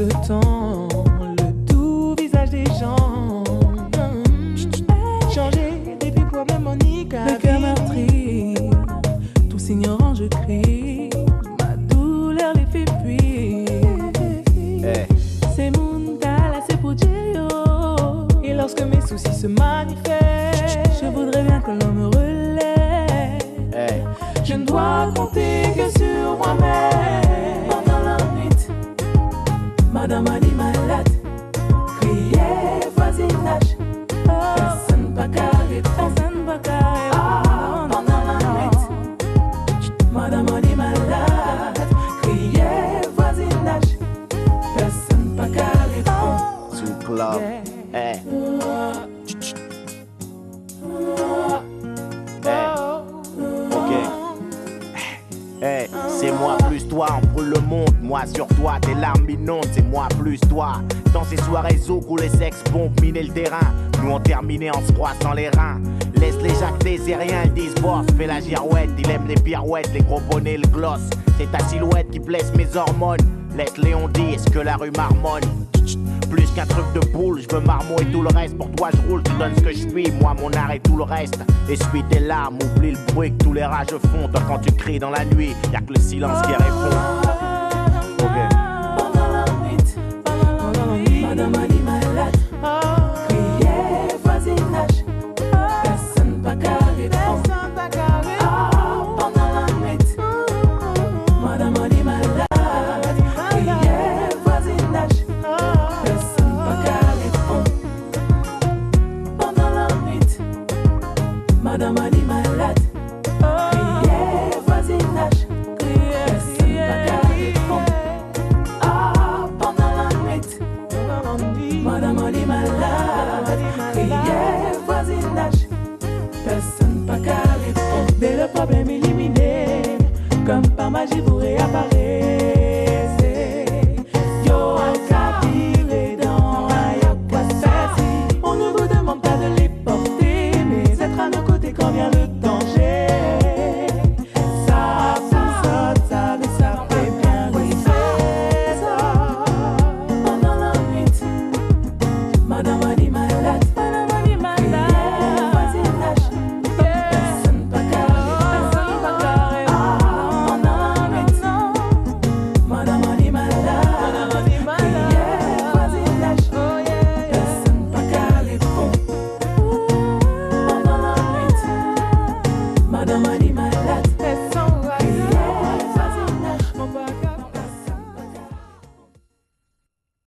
le temps, le doux visage des gens. Changer des vies pour même Monica. Le cœur meurtri, tous ignorants je crie. Ma douleur les fait fuir. Hey. C'est mon là c'est pour Dieu. Et lorsque mes soucis se manifestent, je voudrais bien que l'on me relève. Hey. Je ne dois compter que sur moi-même. Pendant la nuit, madame a dit malade. Crier voisinage. Personne pas carré. Personne pas carré. Pendant la nuit, madame a dit malade. Crier voisinage. Personne pas carré. Sous club. Hey. Hey, c'est moi plus toi, on brûle le monde. Moi sur toi, tes larmes inondent. C'est moi plus toi. Dans ces soirées zouk où les sex-bombes minaient le terrain, nous on terminait en se froissant les reins. Laisse les jactés, c'est rien, ils disent boss. Fais la girouette, il aime les pirouettes, les gros bonnets, le gloss. C'est ta silhouette qui blesse mes hormones. Laisse Léon dire, est-ce que la rue marmonne? Plus qu'un truc de boule, je veux marmot et tout le reste. Pour toi je roule, tu donnes ce que je suis, moi mon art et tout le reste. Essuie tes larmes, oublie le bruit que tous les rages font. Toi quand tu cries dans la nuit, y'a que le silence qui répond. Pendant la nuit, madame a dit malade. Crier voisinage. Personne pas carré. Pendant la nuit, madame a dit malade. Crier voisinage. Personne pas carré. Pendant la nuit, madame a dit malade. Crier voisinage. Personne pas carré. Pendant la nuit, madame a dit malade. Crier voisinage. Personne pas carré. Dès le problème éliminé, comme par magie vous réapparaissez. Yo, à captiver dans Ayahuasca. On ne vous demande pas de les porter, mais être à nos côtés quand vient le danger. Ça fait bien rêver ça. Pendant la nuit, madame a dit malade. Crier voisinage. Personne pas carré. Pendant la nuit, madame a dit malade. Crier voisinage. Personne pas carré. Pendant la nuit, madame a dit malade.